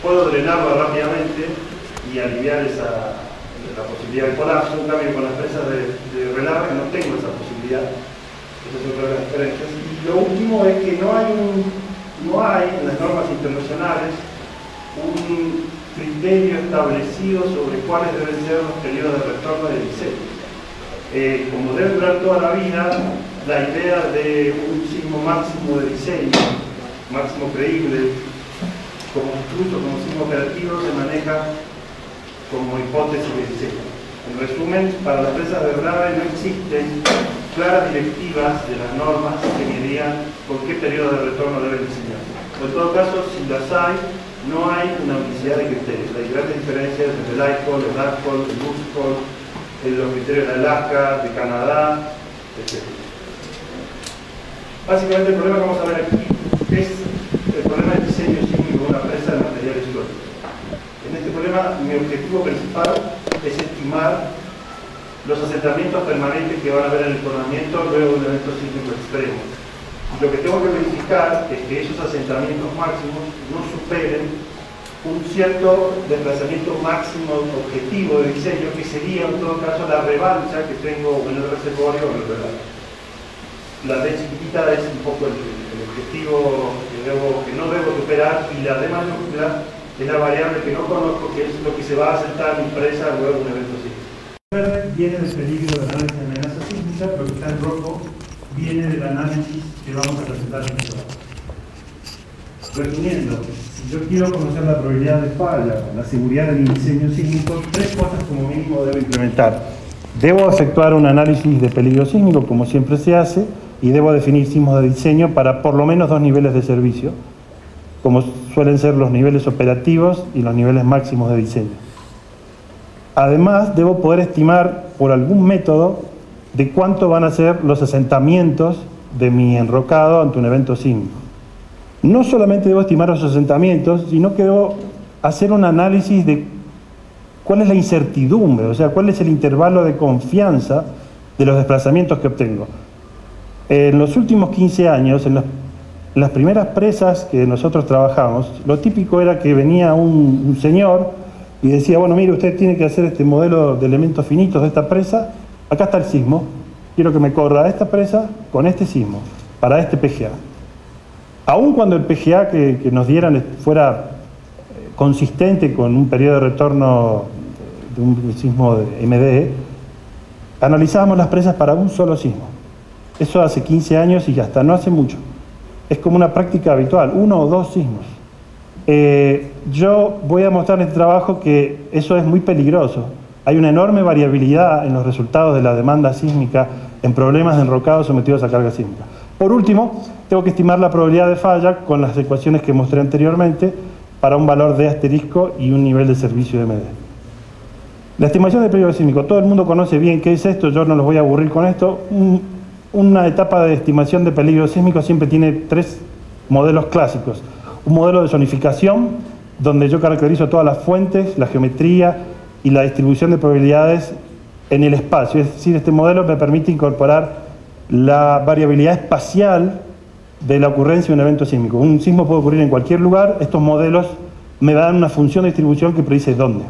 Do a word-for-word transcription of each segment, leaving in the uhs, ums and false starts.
puedo drenarlo rápidamente y aliviar esa, la posibilidad de colapso. En cambio, con las presas de, de relargue no tengo esa posibilidad. Esas son todas las diferencias. Y lo último es que no hay, un, no hay en las normas internacionales un criterio establecido sobre cuáles deben ser los periodos de retorno de diseño. Eh, como debe durar toda la vida, la idea de un signo máximo de diseño, máximo creíble, como incluso como signo operativo, se maneja como hipótesis de diseño. En resumen, para las presas de Rave no existen claras directivas de las normas que me digan por qué periodo de retorno deben diseñarse. En todo caso, si las hay, no hay una unicidad de criterios. Hay grandes diferencias entre el I C O L, el D A C O L, el U S C O L, los criterios de Alaska, de Canadá, etcétera. Básicamente el problema que vamos a ver aquí es el problema del diseño sísmico de una presa de materiales históricos. En este problema mi objetivo principal es estimar los asentamientos permanentes que van a haber en el coronamiento luego de un evento sísmico extremo. Y lo que tengo que verificar es que esos asentamientos máximos no superen un cierto desplazamiento máximo objetivo de diseño, que sería en todo caso la revancha que tengo en el reservorio o en el relato. La D chiquitita es un poco el, el objetivo que, debo, que no debo superar, y la D mayúscula es la variable que no conozco, que es lo que se va a asentar en mi presa luego de un evento sísmico. El verde viene del peligro del análisis de amenaza sísmica, lo que está en rojo viene del análisis que vamos a presentar en este trabajo. Resumiendo, si yo quiero conocer la probabilidad de falla, la seguridad del diseño sísmico, tres cosas como mínimo debo implementar. Debo efectuar un análisis de peligro sísmico, como siempre se hace, y debo definir sismos de diseño para por lo menos dos niveles de servicio, como suelen ser los niveles operativos y los niveles máximos de diseño. Además, debo poder estimar por algún método de cuánto van a ser los asentamientos de mi enrocado ante un evento sísmico. No solamente debo estimar los asentamientos, sino que debo hacer un análisis de cuál es la incertidumbre, o sea, cuál es el intervalo de confianza de los desplazamientos que obtengo. En los últimos quince años, en las, en las primeras presas que nosotros trabajamos, lo típico era que venía un, un señor y decía, bueno, mire, usted tiene que hacer este modelo de elementos finitos de esta presa, acá está el sismo, quiero que me corra esta presa con este sismo, para este P G A. Aun cuando el P G A que, que nos dieran fuera consistente con un periodo de retorno de un sismo de M D E, analizábamos las presas para un solo sismo. Eso hace quince años y hasta no hace mucho. Es como una práctica habitual, uno o dos sismos. Eh, yo voy a mostrar en este trabajo que eso es muy peligroso. Hay una enorme variabilidad en los resultados de la demanda sísmica en problemas de enrocado sometidos a carga sísmica. Por último, tengo que estimar la probabilidad de falla con las ecuaciones que mostré anteriormente para un valor de asterisco y un nivel de servicio de M D E. La estimación del peligro sísmico, todo el mundo conoce bien qué es esto, yo no los voy a aburrir con esto. Un, una etapa de estimación de peligro sísmico siempre tiene tres modelos clásicos. Un modelo de zonificación, donde yo caracterizo todas las fuentes, la geometría y la distribución de probabilidades en el espacio. Es decir, este modelo me permite incorporar la variabilidad espacial de la ocurrencia de un evento sísmico. Un sismo puede ocurrir en cualquier lugar, estos modelos me dan una función de distribución que predice dónde.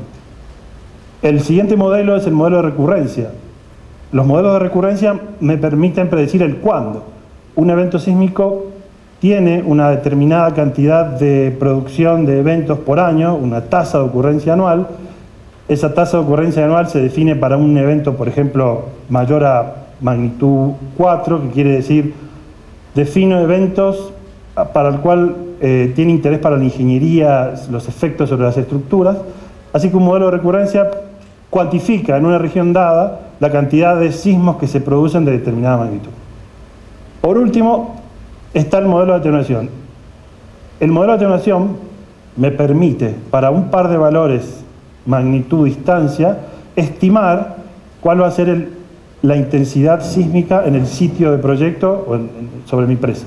El siguiente modelo es el modelo de recurrencia. Los modelos de recurrencia me permiten predecir el cuándo. Un evento sísmico tiene una determinada cantidad de producción de eventos por año, una tasa de ocurrencia anual. Esa tasa de ocurrencia anual se define para un evento, por ejemplo, mayor a magnitud cuatro, que quiere decir, defino eventos para el cual eh, tiene interés para la ingeniería, los efectos sobre las estructuras, así que un modelo de recurrencia cuantifica en una región dada la cantidad de sismos que se producen de determinada magnitud. Por último, está el modelo de atenuación. El modelo de atenuación me permite, para un par de valores, magnitud, distancia, estimar cuál va a ser el, la intensidad sísmica en el sitio de proyecto o en, en, sobre mi presa.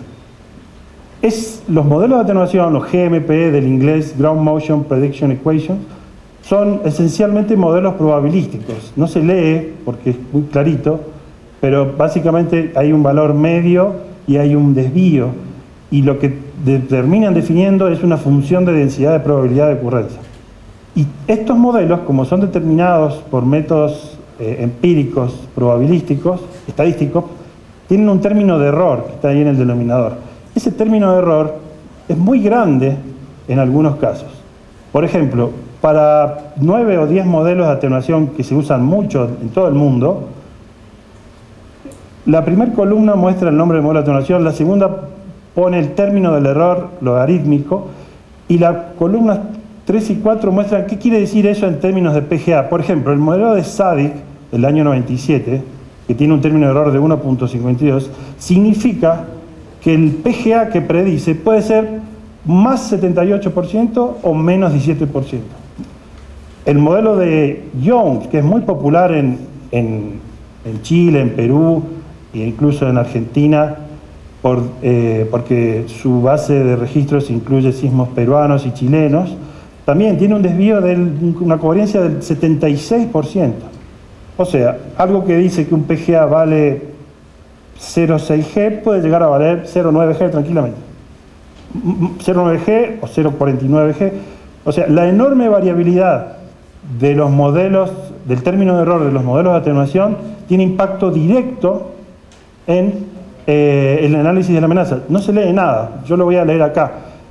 Es, los modelos de atenuación, los G M P E del inglés, Ground Motion Prediction Equations, son esencialmente modelos probabilísticos. No se lee porque es muy clarito, pero básicamente hay un valor medio y hay un desvío. y lo que de, terminan definiendo es una función de densidad de probabilidad de ocurrencia. Y estos modelos, como son determinados por métodos eh, empíricos, probabilísticos, estadísticos, tienen un término de error que está ahí en el denominador. Ese término de error es muy grande en algunos casos. Por ejemplo, para nueve o diez modelos de atenuación que se usan mucho en todo el mundo, la primera columna muestra el nombre del modelo de atenuación, la segunda pone el término del error logarítmico y las columnas tres y cuatro muestran qué quiere decir eso en términos de P G A. Por ejemplo, el modelo de Sadik del año noventa y siete, que tiene un término de error de uno punto cincuenta y dos, significa que el P G A que predice puede ser más setenta y ocho por ciento o menos diecisiete por ciento. El modelo de Young, que es muy popular en, en, en Chile, en Perú e incluso en Argentina, por, eh, porque su base de registros incluye sismos peruanos y chilenos, también tiene un desvío de una coherencia del setenta y seis por ciento. O sea, algo que dice que un P G A vale cero coma seis G puede llegar a valer cero coma nueve G tranquilamente. cero coma nueve G o cero coma cuarenta y nueve G. O sea, la enorme variabilidad de los modelos, del término de error de los modelos de atenuación, tiene impacto directo en eh, el análisis de la amenaza. No se lee nada, yo lo voy a leer acá.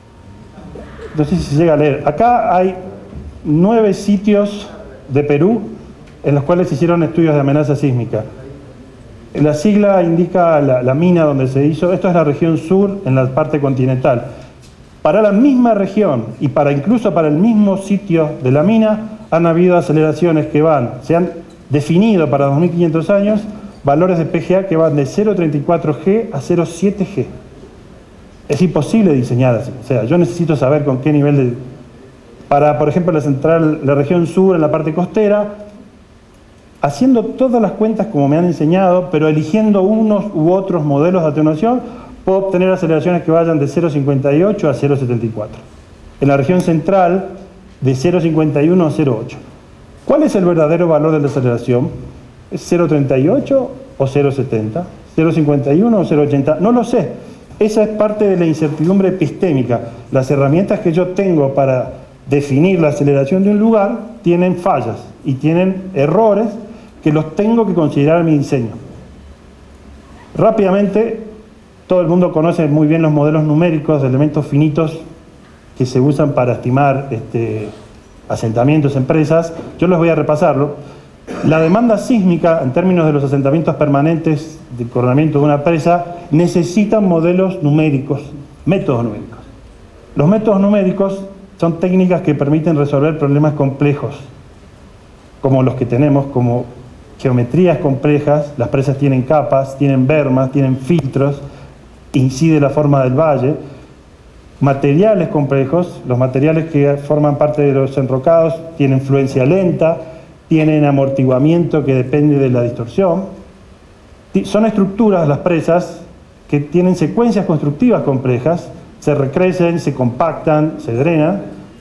No sé si se llega a leer. Acá hay nueve sitios de Perú en los cuales se hicieron estudios de amenaza sísmica. La sigla indica la, la mina donde se hizo. Esto es la región sur, en la parte continental. Para la misma región y para incluso para el mismo sitio de la mina han habido aceleraciones que van, se han definido para dos mil quinientos años valores de P G A que van de cero coma treinta y cuatro G a cero coma siete G. Es imposible diseñar así. O sea, yo necesito saber con qué nivel de... Para, por ejemplo, la central, la región sur en la parte costera, haciendo todas las cuentas como me han enseñado, pero eligiendo unos u otros modelos de atenuación, puedo obtener aceleraciones que vayan de cero coma cincuenta y ocho a cero coma setenta y cuatro. En la región central, de cero coma cincuenta y uno a cero coma ocho. ¿Cuál es el verdadero valor de la aceleración? ¿Es cero coma treinta y ocho o cero coma setenta? ¿cero coma cincuenta y uno o cero coma ochenta? No lo sé. Esa es parte de la incertidumbre epistémica. Las herramientas que yo tengo para definir la aceleración de un lugar tienen fallas y tienen errores que los tengo que considerar en mi diseño. Rápidamente, todo el mundo conoce muy bien los modelos numéricos de elementos finitos que se usan para estimar este, asentamientos, empresas. Yo les voy a repasarlo. La demanda sísmica, en términos de los asentamientos permanentes de coronamiento de una presa, necesitan modelos numéricos, métodos numéricos. Los métodos numéricos son técnicas que permiten resolver problemas complejos, como los que tenemos, como geometrías complejas. Las presas tienen capas, tienen bermas, tienen filtros, incide la forma del valle. Materiales complejos, los materiales que forman parte de los enrocados tienen fluencia lenta, tienen amortiguamiento que depende de la distorsión. Son estructuras, las presas, que tienen secuencias constructivas complejas, se recrecen, se compactan, se drenan.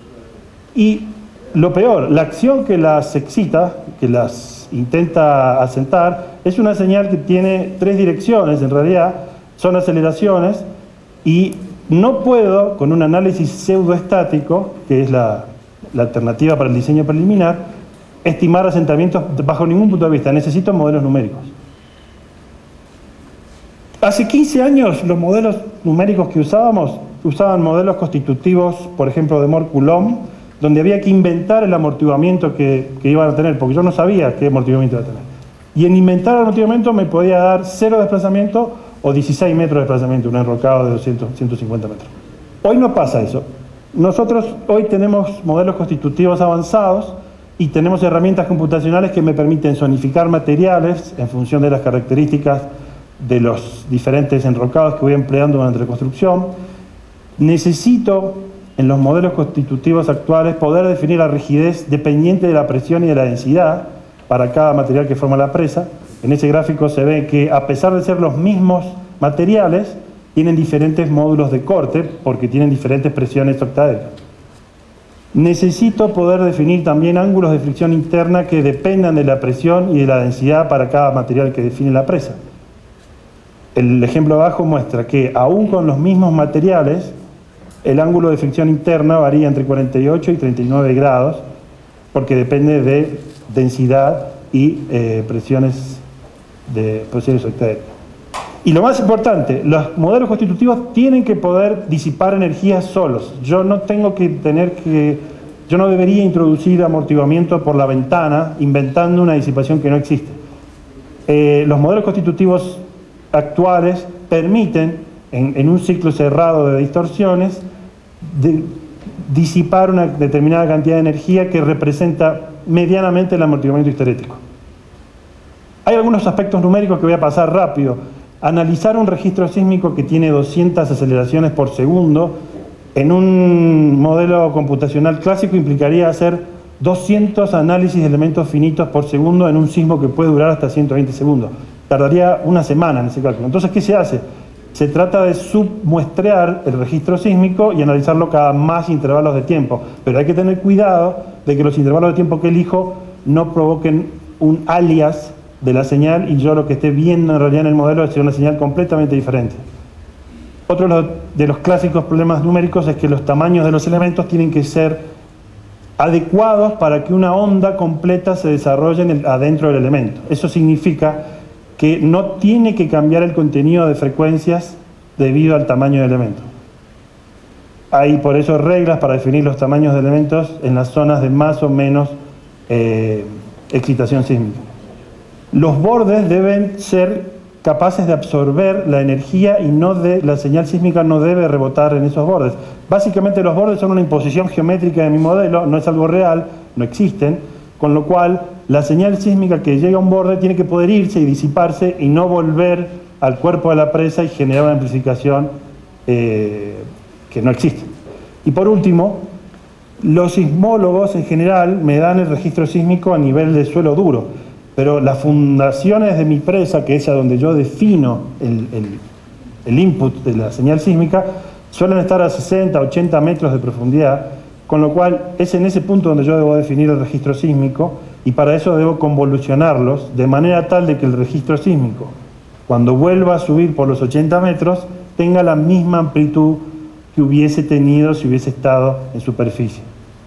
Y lo peor, la acción que las excita, que las intenta asentar, es una señal que tiene tres direcciones, en realidad, son aceleraciones, y no puedo, con un análisis pseudoestático, que es la, la alternativa para el diseño preliminar, estimar asentamientos bajo ningún punto de vista. Necesito modelos numéricos. Hace quince años los modelos numéricos que usábamos, usaban modelos constitutivos, por ejemplo, de Mohr-Coulomb, donde había que inventar el amortiguamiento que, que iban a tener, porque yo no sabía qué amortiguamiento iba a tener. Y en inventar el amortiguamiento me podía dar cero desplazamiento o dieciséis metros de desplazamiento, un enrocado de doscientos, ciento cincuenta metros. Hoy no pasa eso. Nosotros hoy tenemos modelos constitutivos avanzados y tenemos herramientas computacionales que me permiten zonificar materiales en función de las características de los diferentes enrocados que voy empleando durante la construcción. Necesito, en los modelos constitutivos actuales, poder definir la rigidez dependiente de la presión y de la densidad para cada material que forma la presa. En ese gráfico se ve que, a pesar de ser los mismos materiales, tienen diferentes módulos de corte porque tienen diferentes presiones octaédricas. Necesito poder definir también ángulos de fricción interna que dependan de la presión y de la densidad para cada material que define la presa. El ejemplo abajo muestra que aún con los mismos materiales, el ángulo de fricción interna varía entre cuarenta y ocho y treinta y nueve grados, porque depende de densidad y eh, presiones de presiones octadécicas. Y lo más importante, los modelos constitutivos tienen que poder disipar energía solos. Yo no tengo que tener que, yo no debería introducir amortiguamiento por la ventana inventando una disipación que no existe. Eh, los modelos constitutivos actuales permiten, en, en un ciclo cerrado de distorsiones, de disipar una determinada cantidad de energía que representa medianamente el amortiguamiento histerético. Hay algunos aspectos numéricos que voy a pasar rápido. Analizar un registro sísmico que tiene doscientas aceleraciones por segundo en un modelo computacional clásico implicaría hacer doscientos análisis de elementos finitos por segundo en un sismo que puede durar hasta ciento veinte segundos. Tardaría una semana en ese cálculo. Entonces, ¿qué se hace? Se trata de submuestrear el registro sísmico y analizarlo cada más intervalos de tiempo. Pero hay que tener cuidado de que los intervalos de tiempo que elijo no provoquen un alias de la señal y yo lo que esté viendo en realidad en el modelo es una señal completamente diferente. Otro de los clásicos problemas numéricos es que los tamaños de los elementos tienen que ser adecuados para que una onda completa se desarrolle en el, adentro del elemento. Eso significa que no tiene que cambiar el contenido de frecuencias debido al tamaño del elemento. Hay por eso reglas para definir los tamaños de elementos en las zonas de más o menos eh, excitación sísmica. Los bordes deben ser capaces de absorber la energía y no de, la señal sísmica no debe rebotar en esos bordes. Básicamente los bordes son una imposición geométrica de mi modelo, no es algo real, no existen, con lo cual la señal sísmica que llega a un borde tiene que poder irse y disiparse y no volver al cuerpo de la presa y generar una amplificación eh, que no existe. Y por último, los sismólogos en general me dan el registro sísmico a nivel de suelo duro, pero las fundaciones de mi presa, que es a donde yo defino el, el, el input de la señal sísmica, suelen estar a sesenta, ochenta metros de profundidad, con lo cual es en ese punto donde yo debo definir el registro sísmico y para eso debo convolucionarlos de manera tal de que el registro sísmico, cuando vuelva a subir por los ochenta metros, tenga la misma amplitud que hubiese tenido si hubiese estado en superficie.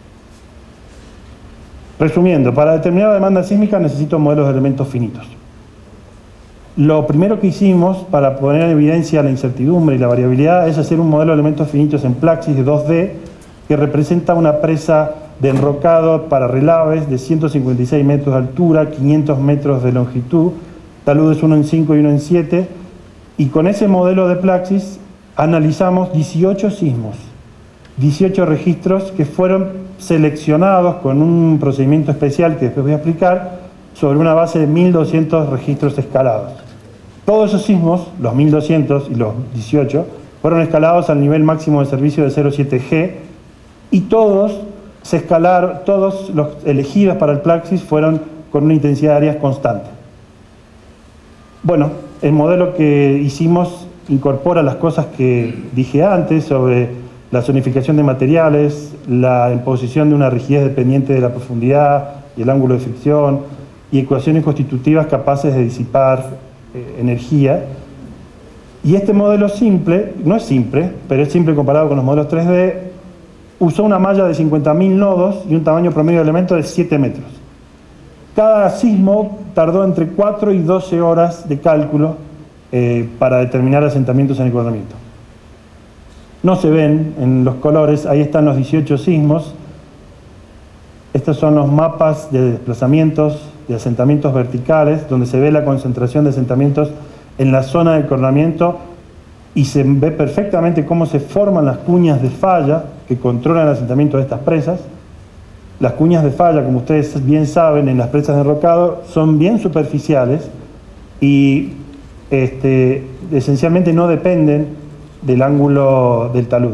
Resumiendo, para determinar la demanda sísmica necesito modelos de elementos finitos. Lo primero que hicimos para poner en evidencia la incertidumbre y la variabilidad es hacer un modelo de elementos finitos en Plaxis de dos D que representa una presa de enrocado para relaves de ciento cincuenta y seis metros de altura, quinientos metros de longitud, taludes uno en cinco y uno en siete, y con ese modelo de Plaxis analizamos dieciocho sismos, dieciocho registros que fueron seleccionados con un procedimiento especial que después voy a explicar sobre una base de mil doscientos registros escalados. Todos esos sismos, los mil doscientos y los dieciocho, fueron escalados al nivel máximo de servicio de cero coma siete G y todos se escalaron, todos los elegidos para el Plaxis fueron con una intensidad de áreas constante. Bueno, el modelo que hicimos incorpora las cosas que dije antes sobre la zonificación de materiales, la imposición de una rigidez dependiente de la profundidad y el ángulo de fricción, y ecuaciones constitutivas capaces de disipar eh, energía. Y este modelo simple, no es simple, pero es simple comparado con los modelos tres D, usó una malla de cincuenta mil nodos y un tamaño promedio de elementos de siete metros. Cada sismo tardó entre cuatro y doce horas de cálculo eh, para determinar asentamientos en el coordinamiento. No se ven en los colores, ahí están los dieciocho sismos. Estos son los mapas de desplazamientos, de asentamientos verticales, donde se ve la concentración de asentamientos en la zona del coronamiento y se ve perfectamente cómo se forman las cuñas de falla que controlan el asentamiento de estas presas. Las cuñas de falla, como ustedes bien saben, en las presas de enrocado son bien superficiales y este, esencialmente no dependen del ángulo del talud.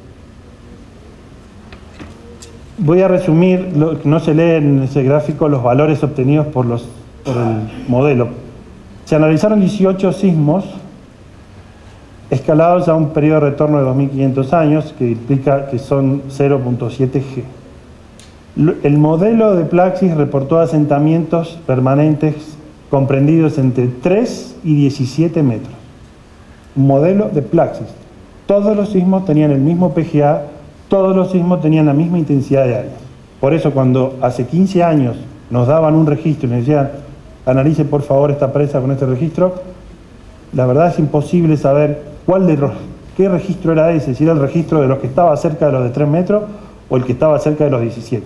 Voy a resumir, lo, no se lee en ese gráfico los valores obtenidos por, los, por el modelo. Se analizaron dieciocho sismos escalados a un periodo de retorno de dos mil quinientos años, que implica que son cero punto siete G. El modelo de Plaxis reportó asentamientos permanentes comprendidos entre tres y diecisiete metros. un modelo de Plaxis. Todos los sismos tenían el mismo P G A, todos los sismos tenían la misma intensidad de área. Por eso cuando hace quince años nos daban un registro y nos decían, analice por favor esta presa con este registro, la verdad es imposible saber cuál de los, qué registro era ese, si era el registro de los que estaba cerca de los de tres metros o el que estaba cerca de los diecisiete.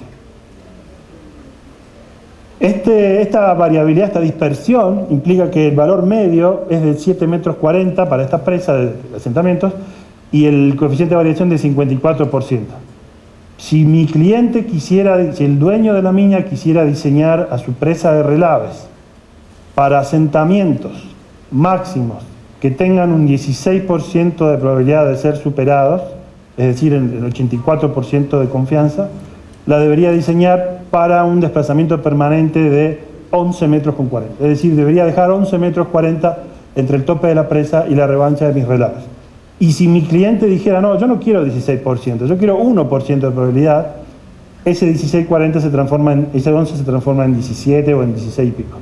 Este, esta variabilidad, esta dispersión, implica que el valor medio es de siete metros cuarenta para esta presa de asentamientos y el coeficiente de variación de cincuenta y cuatro por ciento. Si mi cliente quisiera, si el dueño de la mina quisiera diseñar a su presa de relaves para asentamientos máximos que tengan un dieciséis por ciento de probabilidad de ser superados, es decir, el ochenta y cuatro por ciento de confianza, la debería diseñar para un desplazamiento permanente de once metros con cuarenta. Es decir, debería dejar once metros cuarenta entre el tope de la presa y la revancha de mis relaves. Y si mi cliente dijera, no, yo no quiero dieciséis por ciento, yo quiero uno por ciento de probabilidad, ese dieciséis cuarenta se transforma en, ese once se transforma en diecisiete o en dieciséis y pico.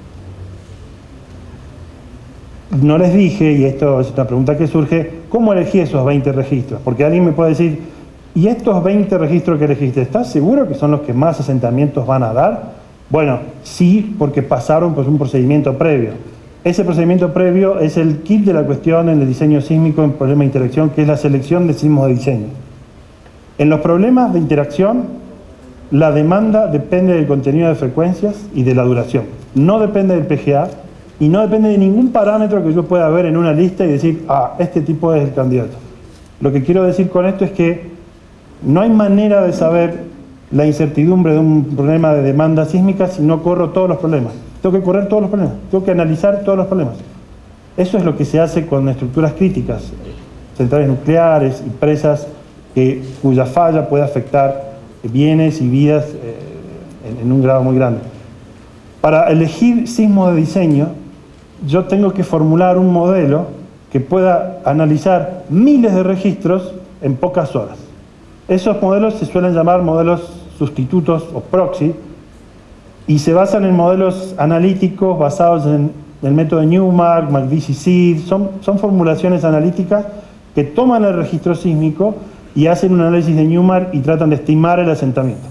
No les dije, y esto es una pregunta que surge, ¿cómo elegí esos veinte registros? Porque alguien me puede decir, ¿y estos veinte registros que elegiste, estás seguro que son los que más asentamientos van a dar? Bueno, sí, porque pasaron pues, un procedimiento previo. Ese procedimiento previo es el kit de la cuestión en el diseño sísmico en problema de interacción, que es la selección de sismos de diseño. En los problemas de interacción, la demanda depende del contenido de frecuencias y de la duración. No depende del P G A y no depende de ningún parámetro que yo pueda ver en una lista y decir, ah, este tipo es el candidato. Lo que quiero decir con esto es que no hay manera de saber la incertidumbre de un problema de demanda sísmica si no corro todos los problemas. Tengo que correr todos los problemas, tengo que analizar todos los problemas. Eso es lo que se hace con estructuras críticas, centrales nucleares y presas que, cuya falla puede afectar bienes y vidas eh, en, en un grado muy grande. Para elegir sismo de diseño, yo tengo que formular un modelo que pueda analizar miles de registros en pocas horas. Esos modelos se suelen llamar modelos sustitutos o proxy y se basan en modelos analíticos basados en el método de Newmark, McVitie-Seed. Son, son formulaciones analíticas que toman el registro sísmico y hacen un análisis de Newmark y tratan de estimar el asentamiento.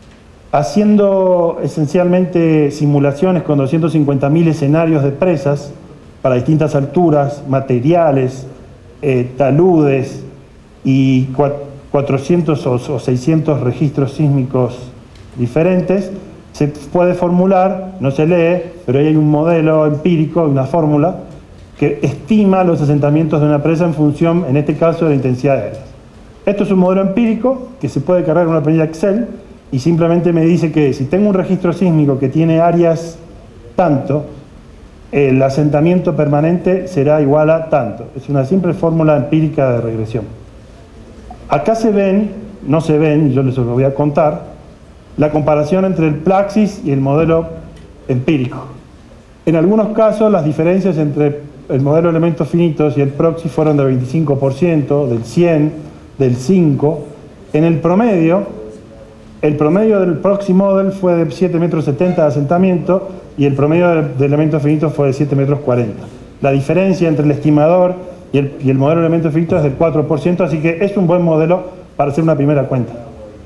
Haciendo esencialmente simulaciones con doscientos cincuenta mil escenarios de presas para distintas alturas, materiales, eh, taludes y cuatrocientos o seiscientos registros sísmicos diferentes, se puede formular, no se lee, pero ahí hay un modelo empírico, una fórmula, que estima los asentamientos de una presa en función, en este caso, de la intensidad de áreas. Esto es un modelo empírico que se puede cargar en una planilla Excel y simplemente me dice que si tengo un registro sísmico que tiene áreas tanto, el asentamiento permanente será igual a tanto. Es una simple fórmula empírica de regresión. Acá se ven, no se ven, yo les lo voy a contar, la comparación entre el Plaxis y el modelo empírico. En algunos casos las diferencias entre el modelo de elementos finitos y el proxy fueron del veinticinco por ciento, del cien por ciento, del cinco por ciento. En el promedio, el promedio del proxy model fue de siete metros setenta de asentamiento y el promedio de, de elementos finitos fue de siete metros cuarenta. La diferencia entre el estimador y el, y el modelo de elementos finitos es del cuatro por ciento, así que es un buen modelo para hacer una primera cuenta.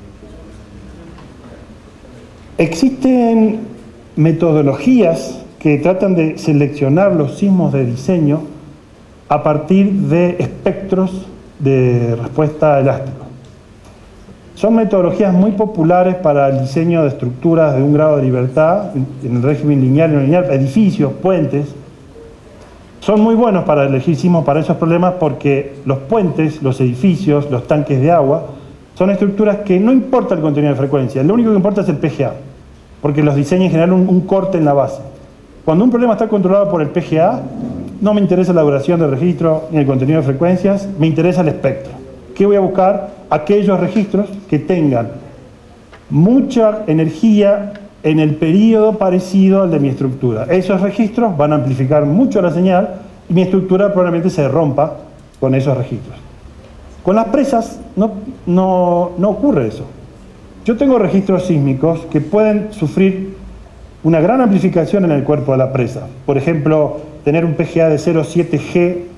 Existen metodologías que tratan de seleccionar los sismos de diseño a partir de espectros de respuesta elástica. Son metodologías muy populares para el diseño de estructuras de un grado de libertad en el régimen lineal y no lineal, edificios, puentes. Son muy buenos para elegir sismos para esos problemas porque los puentes, los edificios, los tanques de agua son estructuras que no importa el contenido de frecuencia, lo único que importa es el P G A, porque los diseña en general un, un corte en la base. Cuando un problema está controlado por el P G A, no me interesa la duración del registro ni el contenido de frecuencias, me interesa el espectro. ¿Qué voy a buscar? Aquellos registros que tengan mucha energía en el periodo parecido al de mi estructura. Esos registros van a amplificar mucho la señal y mi estructura probablemente se rompa con esos registros. Con las presas no, no, no ocurre eso. Yo tengo registros sísmicos que pueden sufrir una gran amplificación en el cuerpo de la presa. Por ejemplo, tener un P G A de cero coma siete G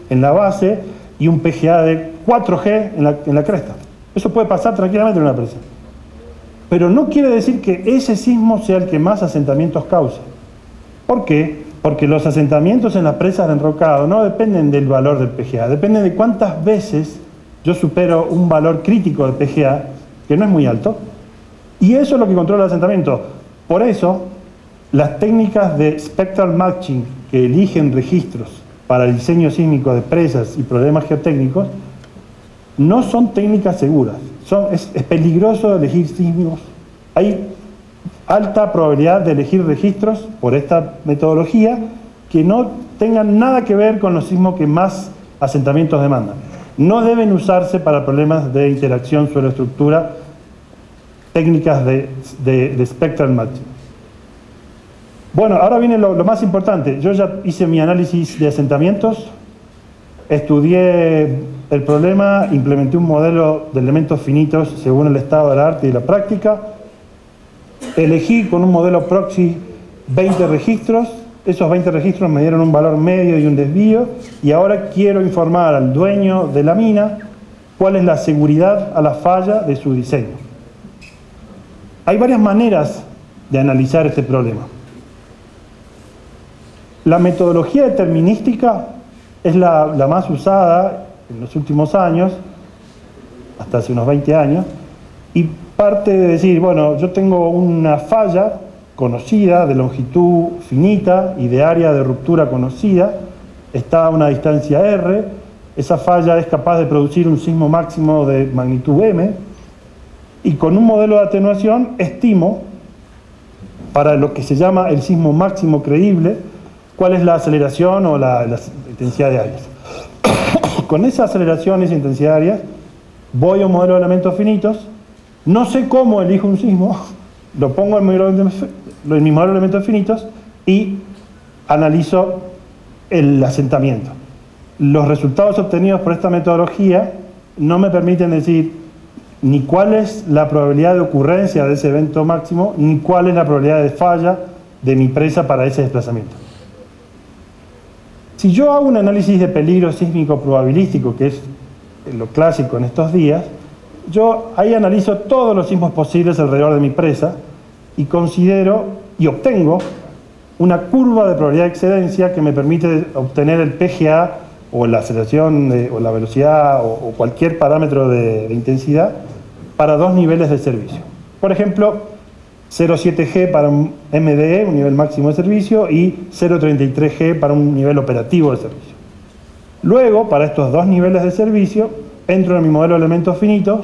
en la base y un P G A de cuatro G en la, en la cresta. Eso puede pasar tranquilamente en una presa. Pero no quiere decir que ese sismo sea el que más asentamientos cause. ¿Por qué? Porque los asentamientos en las presas de enrocado no dependen del valor del P G A, dependen de cuántas veces yo supero un valor crítico de P G A, que no es muy alto, y eso es lo que controla el asentamiento. Por eso, las técnicas de spectral matching que eligen registros para el diseño sísmico de presas y problemas geotécnicos no son técnicas seguras. Son, es, es peligroso elegir sísmicos. Hay alta probabilidad de elegir registros por esta metodología que no tengan nada que ver con los sismos que más asentamientos demandan. No deben usarse para problemas de interacción suelo-estructura, técnicas de, de, de spectral matching. Bueno, ahora viene lo, lo más importante. Yo ya hice mi análisis de asentamientos, estudié el problema, implementé un modelo de elementos finitos según el estado del arte y la práctica, elegí con un modelo proxy veinte registros, esos veinte registros me dieron un valor medio y un desvío, y ahora quiero informar al dueño de la mina cuál es la seguridad a la falla de su diseño. Hay varias maneras de analizar este problema. La metodología determinística es la, la más usada en los últimos años, hasta hace unos veinte años, y parte de decir, bueno, yo tengo una falla conocida, de longitud finita y de área de ruptura conocida, está a una distancia R, esa falla es capaz de producir un sismo máximo de magnitud M, y con un modelo de atenuación estimo, para lo que se llama el sismo máximo creíble, cuál es la aceleración o la, la intensidad de áreas. Con esa aceleración y esa intensidad de áreas, voy a un modelo de elementos finitos, no sé cómo elijo un sismo, lo pongo en mi modelo de elementos finitos y analizo el asentamiento. Los resultados obtenidos por esta metodología no me permiten decir ni cuál es la probabilidad de ocurrencia de ese evento máximo, ni cuál es la probabilidad de falla de mi presa para ese desplazamiento. Si yo hago un análisis de peligro sísmico probabilístico, que es lo clásico en estos días, yo ahí analizo todos los sismos posibles alrededor de mi presa y considero y obtengo una curva de probabilidad de excedencia que me permite obtener el P G A o la aceleración de, o la velocidad o, o cualquier parámetro de, de intensidad para dos niveles de servicio. Por ejemplo, cero coma siete G para un M D E, un nivel máximo de servicio, y cero coma treinta y tres G para un nivel operativo de servicio. Luego, para estos dos niveles de servicio, entro en mi modelo de elementos finitos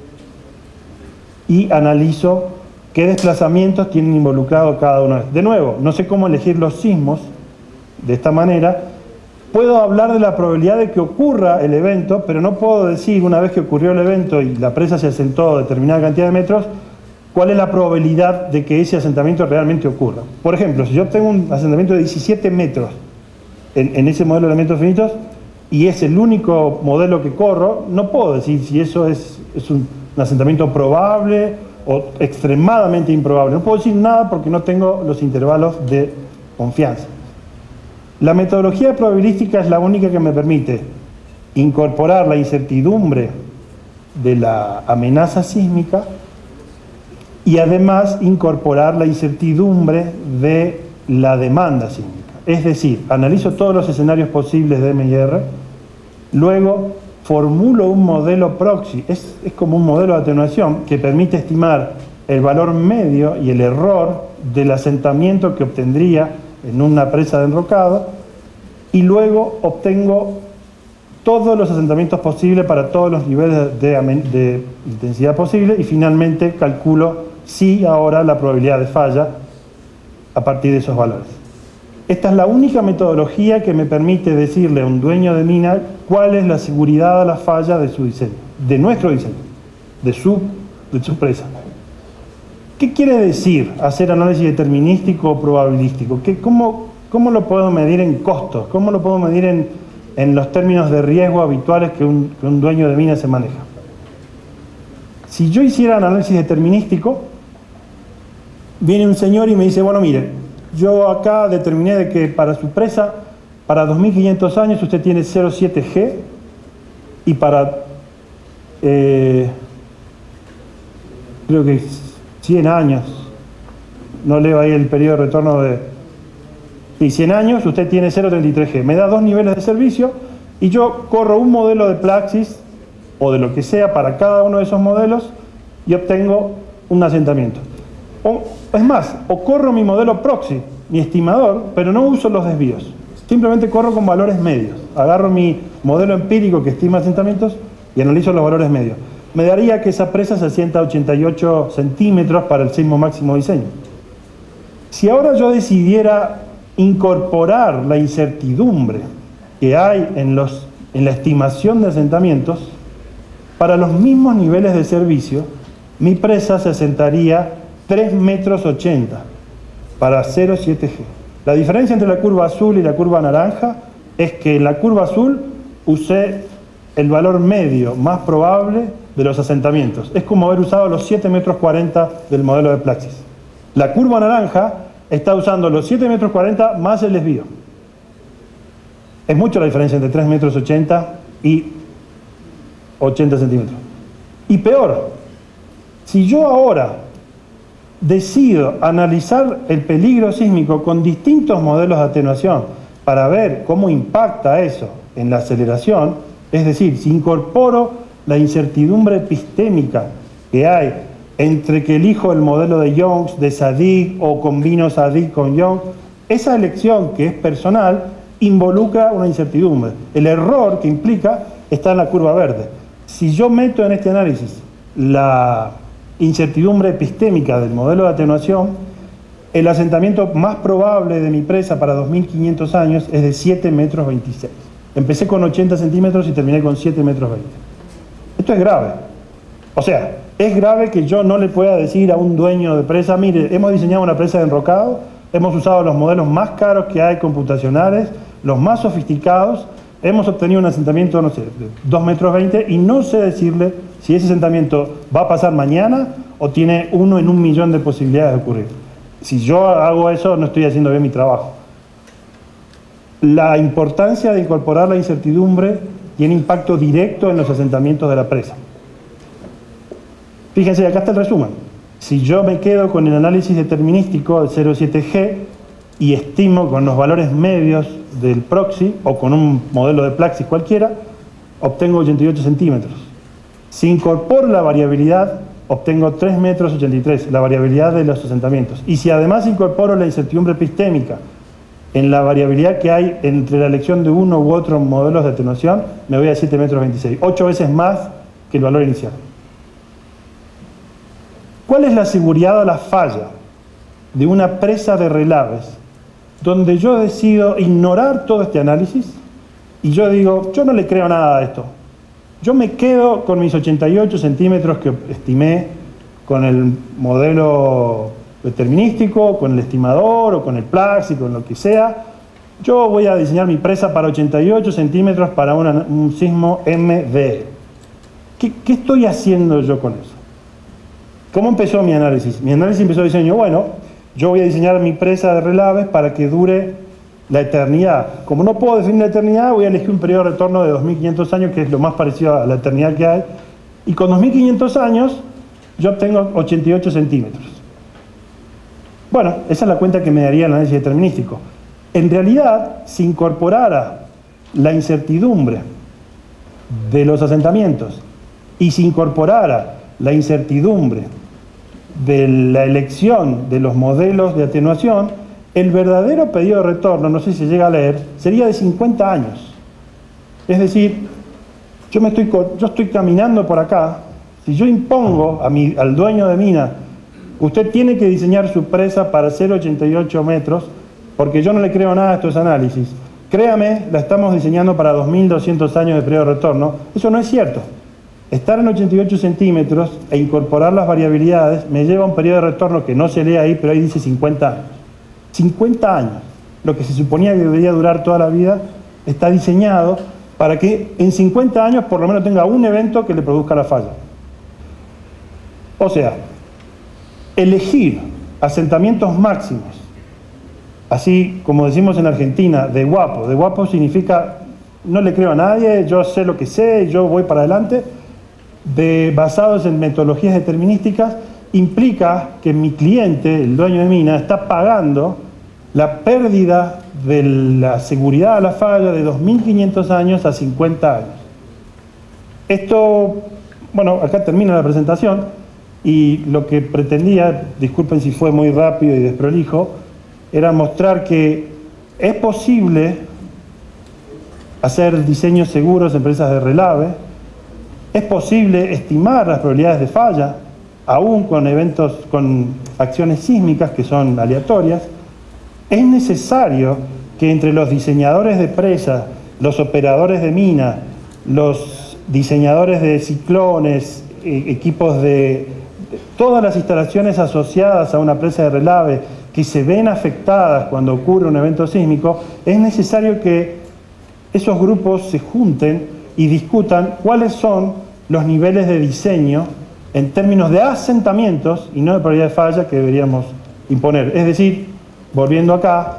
y analizo qué desplazamientos tienen involucrado cada uno. De nuevo, no sé cómo elegir los sismos de esta manera. Puedo hablar de la probabilidad de que ocurra el evento, pero no puedo decir, una vez que ocurrió el evento y la presa se asentó a determinada cantidad de metros, cuál es la probabilidad de que ese asentamiento realmente ocurra. Por ejemplo, si yo tengo un asentamiento de diecisiete metros en, en ese modelo de elementos finitos y es el único modelo que corro, no puedo decir si eso es, es un, un asentamiento probable o extremadamente improbable. No puedo decir nada porque no tengo los intervalos de confianza. La metodología probabilística es la única que me permite incorporar la incertidumbre de la amenaza sísmica y además incorporar la incertidumbre de la demanda sísmica. Es decir, analizo todos los escenarios posibles de M I R, luego formulo un modelo proxy, es, es como un modelo de atenuación que permite estimar el valor medio y el error del asentamiento que obtendría en una presa de enrocado, y luego obtengo todos los asentamientos posibles para todos los niveles de, de, de intensidad posible y finalmente calculo si ahora la probabilidad de falla a partir de esos valores. Esta es la única metodología que me permite decirle a un dueño de mina cuál es la seguridad a la falla de su diseño, de nuestro diseño, de su, de su presa. ¿Qué quiere decir hacer análisis determinístico o probabilístico? ¿Qué, cómo, ¿Cómo lo puedo medir en costos? ¿Cómo lo puedo medir en, en los términos de riesgo habituales que un, que un dueño de mina se maneja? Si yo hiciera análisis determinístico, viene un señor y me dice, bueno, mire, yo acá determiné de que para su presa, para dos mil quinientos años usted tiene cero coma siete G y para eh, creo que cien años, no leo ahí el periodo de retorno de... Y cien años usted tiene cero coma treinta y tres G. Me da dos niveles de servicio y yo corro un modelo de Plaxis o de lo que sea para cada uno de esos modelos y obtengo un asentamiento. O, es más, o corro mi modelo proxy, mi estimador, pero no uso los desvíos. Simplemente corro con valores medios. Agarro mi modelo empírico que estima asentamientos y analizo los valores medios. Me daría que esa presa se asienta a ochenta y ocho centímetros para el sismo máximo diseño. Si ahora yo decidiera incorporar la incertidumbre que hay en, los, en la estimación de asentamientos, para los mismos niveles de servicio, mi presa se asentaría tres metros ochenta para cero coma siete G. La diferencia entre la curva azul y la curva naranja es que en la curva azul usé el valor medio más probable de los asentamientos. Es como haber usado los siete metros cuarenta del modelo de Plaxis. La curva naranja está usando los siete metros cuarenta más el desvío. Es mucho la diferencia entre tres metros ochenta y ochenta centímetros. Y peor, si yo ahora decido analizar el peligro sísmico con distintos modelos de atenuación para ver cómo impacta eso en la aceleración, es decir, si incorporo la incertidumbre epistémica que hay entre que elijo el modelo de Young, de Zadig, o combino Zadig con Young, esa elección que es personal involucra una incertidumbre. El error que implica está en la curva verde. Si yo meto en este análisis la incertidumbre epistémica del modelo de atenuación, el asentamiento más probable de mi presa para dos mil quinientos años es de siete metros veintiséis. Empecé con ochenta centímetros y terminé con siete metros veinte. Esto es grave. O sea, es grave que yo no le pueda decir a un dueño de presa, mire, hemos diseñado una presa de enrocado, hemos usado los modelos más caros que hay computacionales, los más sofisticados, hemos obtenido un asentamiento, no sé, de dos metros veinte y no sé decirle si ese asentamiento va a pasar mañana o tiene uno en un millón de posibilidades de ocurrir. Si yo hago eso, no estoy haciendo bien mi trabajo. La importancia de incorporar la incertidumbre tiene impacto directo en los asentamientos de la presa. Fíjense, acá está el resumen. Si yo me quedo con el análisis determinístico de cero coma siete G y estimo con los valores medios del proxy o con un modelo de Plaxis cualquiera, obtengo ochenta y ocho centímetros. Si incorporo la variabilidad, obtengo tres metros ochenta y tres, la variabilidad de los asentamientos. Y si además incorporo la incertidumbre epistémica en la variabilidad que hay entre la elección de uno u otro modelos de atenuación, me voy a siete metros veintiséis, ocho veces más que el valor inicial. ¿Cuál es la seguridad o la falla de una presa de relaves donde yo decido ignorar todo este análisis y yo digo, yo no le creo nada a esto? Yo me quedo con mis ochenta y ocho centímetros que estimé con el modelo determinístico, con el estimador o con el Plaxis, con lo que sea. Yo voy a diseñar mi presa para ochenta y ocho centímetros para una, un sismo M D. ¿Qué, ¿Qué estoy haciendo yo con eso? ¿Cómo empezó mi análisis? Mi análisis empezó diciendo, bueno, yo voy a diseñar mi presa de relaves para que dure la eternidad. Como no puedo definir la eternidad, voy a elegir un periodo de retorno de dos mil quinientos años, que es lo más parecido a la eternidad que hay. Y con dos mil quinientos años, yo obtengo ochenta y ocho centímetros. Bueno, esa es la cuenta que me daría el análisis determinístico. En realidad, si incorporara la incertidumbre de los asentamientos y si incorporara la incertidumbre de la elección de los modelos de atenuación, el verdadero periodo de retorno, no sé si se llega a leer, sería de cincuenta años. Es decir, yo, me estoy, yo estoy caminando por acá, si yo impongo a mi, al dueño de mina, usted tiene que diseñar su presa para cero coma ochenta y ocho metros, porque yo no le creo nada a estos análisis. Créame, la estamos diseñando para dos mil doscientos años de periodo de retorno. Eso no es cierto. Estar en ochenta y ocho centímetros e incorporar las variabilidades me lleva a un periodo de retorno que no se lee ahí, pero ahí dice cincuenta años. cincuenta años, lo que se suponía que debería durar toda la vida, está diseñado para que en cincuenta años por lo menos tenga un evento que le produzca la falla. O sea, elegir asentamientos máximos así como decimos en Argentina, de guapo. De guapo significa no le creo a nadie, yo sé lo que sé, yo voy para adelante. De basados en metodologías determinísticas, implica que mi cliente, el dueño de mina, está pagando la pérdida de la seguridad a la falla de dos mil quinientos años a cincuenta años. Esto, bueno, acá termina la presentación y lo que pretendía, disculpen si fue muy rápido y desprolijo, era mostrar que es posible hacer diseños seguros en presas de relave, es posible estimar las probabilidades de falla, aún con eventos, con acciones sísmicas que son aleatorias. Es necesario que entre los diseñadores de presa, los operadores de mina, los diseñadores de ciclones, eh, equipos de, de todas las instalaciones asociadas a una presa de relave que se ven afectadas cuando ocurre un evento sísmico, es necesario que esos grupos se junten y discutan cuáles son los niveles de diseño en términos de asentamientos y no de probabilidad de falla que deberíamos imponer. Es decir, volviendo acá,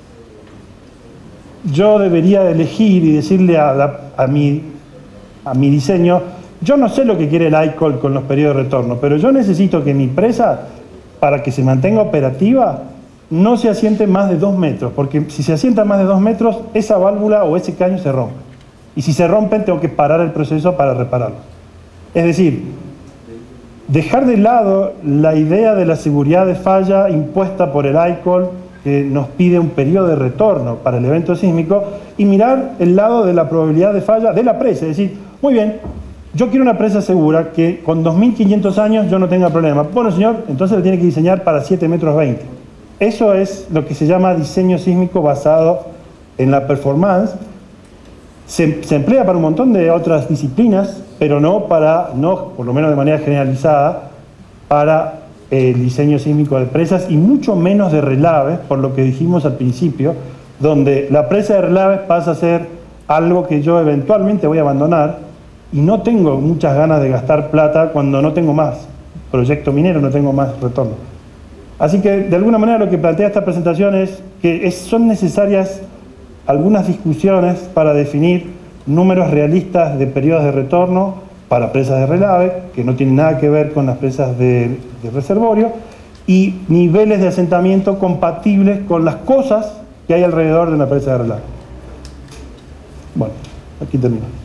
yo debería de elegir y decirle a, la, a, mi, a mi diseño, yo no sé lo que quiere el I C O L con los periodos de retorno, pero yo necesito que mi presa, para que se mantenga operativa, no se asiente más de dos metros, porque si se asienta más de dos metros, esa válvula o ese caño se rompe. Y si se rompen, tengo que parar el proceso para repararlo. Es decir, dejar de lado la idea de la seguridad de falla impuesta por el I C O L, que nos pide un periodo de retorno para el evento sísmico, y mirar el lado de la probabilidad de falla de la presa. Es decir, muy bien, yo quiero una presa segura que con dos mil quinientos años yo no tenga problema. Bueno, señor, entonces la tiene que diseñar para siete metros veinte. Eso es lo que se llama diseño sísmico basado en la performance. Se, se emplea para un montón de otras disciplinas, pero no para, no, por lo menos de manera generalizada, para el diseño sísmico de presas y mucho menos de relaves, por lo que dijimos al principio, donde la presa de relaves pasa a ser algo que yo eventualmente voy a abandonar y no tengo muchas ganas de gastar plata cuando no tengo más proyecto minero, no tengo más retorno. Así que, de alguna manera, lo que plantea esta presentación es que es, son necesarias algunas discusiones para definir números realistas de periodos de retorno para presas de relave, que no tienen nada que ver con las presas de, de reservorio, y niveles de asentamiento compatibles con las cosas que hay alrededor de una presa de relave. Bueno, aquí termino.